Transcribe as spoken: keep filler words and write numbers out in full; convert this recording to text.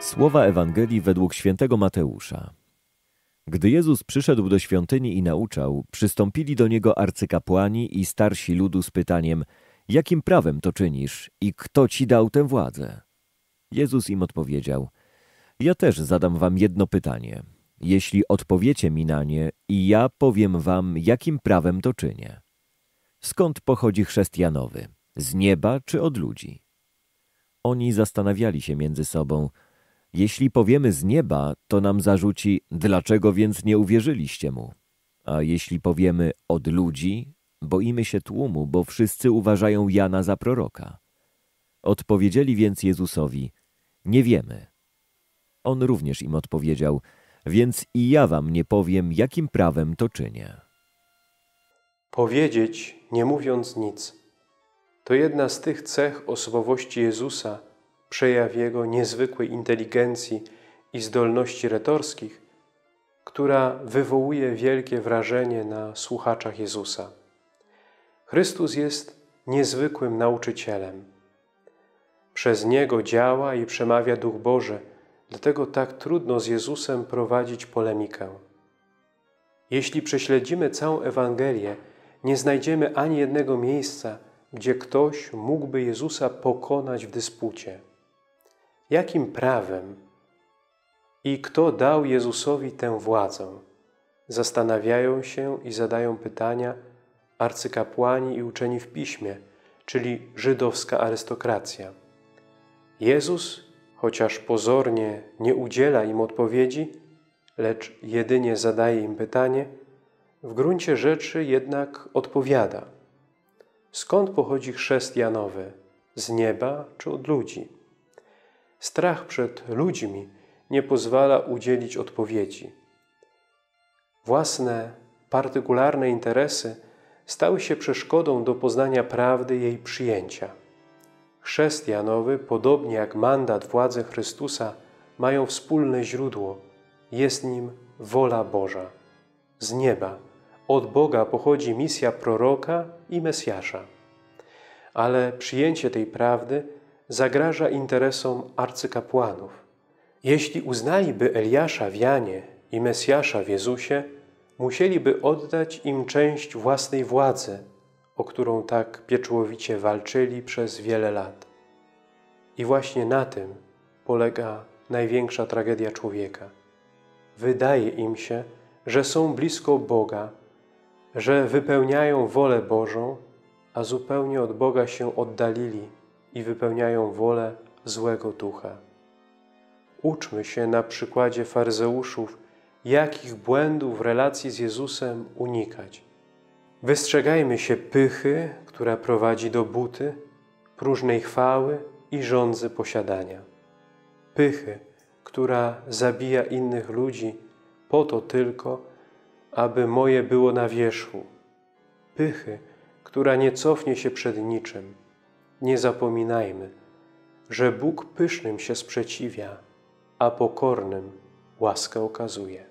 Słowa Ewangelii według świętego Mateusza. Gdy Jezus przyszedł do świątyni i nauczał, przystąpili do Niego arcykapłani i starsi ludu z pytaniem: jakim prawem to czynisz i kto Ci dał tę władzę? Jezus im odpowiedział: ja też zadam wam jedno pytanie. Jeśli odpowiecie mi na nie, i ja powiem wam, jakim prawem to czynię. Skąd pochodzi chrzest Janowy? Z nieba czy od ludzi? Oni zastanawiali się między sobą. Jeśli powiemy z nieba, to nam zarzuci, dlaczego więc nie uwierzyliście mu? A jeśli powiemy od ludzi, boimy się tłumu, bo wszyscy uważają Jana za proroka. Odpowiedzieli więc Jezusowi: nie wiemy. On również im odpowiedział: więc i ja wam nie powiem, jakim prawem to czynię. Powiedzieć, nie mówiąc nic, to jedna z tych cech osobowości Jezusa, przejaw Jego niezwykłej inteligencji i zdolności retorskich, która wywołuje wielkie wrażenie na słuchaczach Jezusa. Chrystus jest niezwykłym nauczycielem. Przez Niego działa i przemawia Duch Boży, dlatego tak trudno z Jezusem prowadzić polemikę. Jeśli prześledzimy całą Ewangelię, nie znajdziemy ani jednego miejsca, gdzie ktoś mógłby Jezusa pokonać w dyspucie. Jakim prawem i kto dał Jezusowi tę władzę? Zastanawiają się i zadają pytania arcykapłani i uczeni w Piśmie, czyli żydowska arystokracja. Jezus, chociaż pozornie nie udziela im odpowiedzi, lecz jedynie zadaje im pytanie, w gruncie rzeczy jednak odpowiada. Skąd pochodzi chrzest Janowy? Z nieba czy od ludzi? Strach przed ludźmi nie pozwala udzielić odpowiedzi. Własne, partykularne interesy stały się przeszkodą do poznania prawdy i jej przyjęcia. Chrzest Janowy, podobnie jak mandat władzy Chrystusa, mają wspólne źródło. Jest nim wola Boża. Z nieba, od Boga pochodzi misja proroka i Mesjasza. Ale przyjęcie tej prawdy zagraża interesom arcykapłanów. Jeśli uznaliby Eliasza w Janie i Mesjasza w Jezusie, musieliby oddać im część własnej władzy, o którą tak pieczołowicie walczyli przez wiele lat. I właśnie na tym polega największa tragedia człowieka. Wydaje im się, że są blisko Boga, że wypełniają wolę Bożą, a zupełnie od Boga się oddalili i wypełniają wolę złego ducha. Uczmy się na przykładzie faryzeuszów, jakich błędów w relacji z Jezusem unikać. Wystrzegajmy się pychy, która prowadzi do buty, próżnej chwały i żądzy posiadania. Pychy, która zabija innych ludzi po to tylko, aby moje było na wierzchu. Pychy, która nie cofnie się przed niczym. Nie zapominajmy, że Bóg pysznym się sprzeciwia, a pokornym łaskę okazuje.